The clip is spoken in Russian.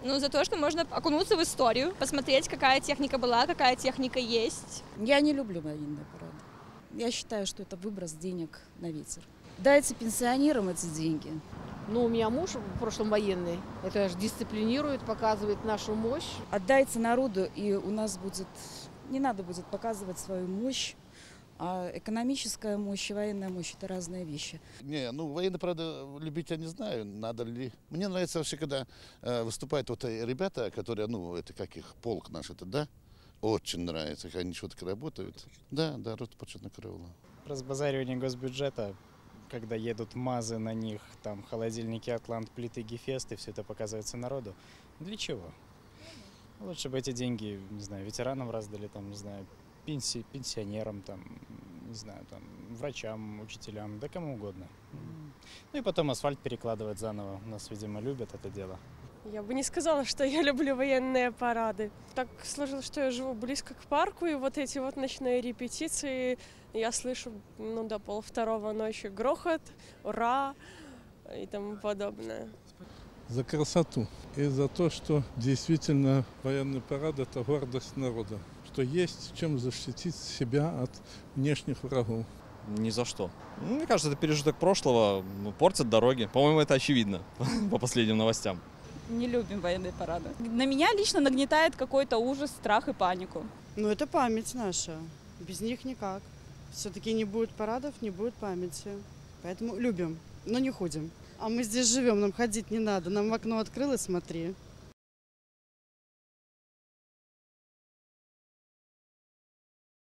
Ну, за то, что можно окунуться в историю, посмотреть, какая техника была, какая техника есть. Я не люблю военные парады. Я считаю, что это выброс денег на ветер. Дайте пенсионерам эти деньги. Ну, у меня муж в прошлом военный. Это же дисциплинирует, показывает нашу мощь. Отдайте народу, и у нас будет... Не надо будет показывать свою мощь. А экономическая мощь и военная мощь – это разные вещи. Не, ну военные, правда, любить я не знаю, надо ли. Мне нравится вообще, когда выступают вот ребята, которые, ну, это как их, полк наш, это, да? Очень нравится, как они что-то работают. Да, рота почетного караула. Разбазаривание госбюджета, когда едут МАЗы на них, там холодильники Атлант, плиты Гефест, и все это показывается народу. Для чего? Лучше бы эти деньги, не знаю, ветеранам раздали, там, не знаю, пенсионерам, там, не знаю, там, врачам, учителям, да кому угодно. Ну и потом асфальт перекладывать заново. Нас, видимо, любят это дело. Я бы не сказала, что я люблю военные парады. Так сложилось, что я живу близко к парку, и вот эти вот ночные репетиции, я слышу, ну, до 1:30 ночи грохот, ура и тому подобное. За красоту и за то, что действительно военный парад – это гордость народа, что есть чем защитить себя от внешних врагов. Ни за что. Мне кажется, это пережиток прошлого, портят дороги. По-моему, это очевидно по последним новостям. Не любим военные парады. На меня лично нагнетает какой-то ужас, страх и панику. Ну, это память наша. Без них никак. Все-таки не будет парадов, не будет памяти. Поэтому любим, но не ходим. А мы здесь живем, нам ходить не надо. Нам в окно открыл и смотри.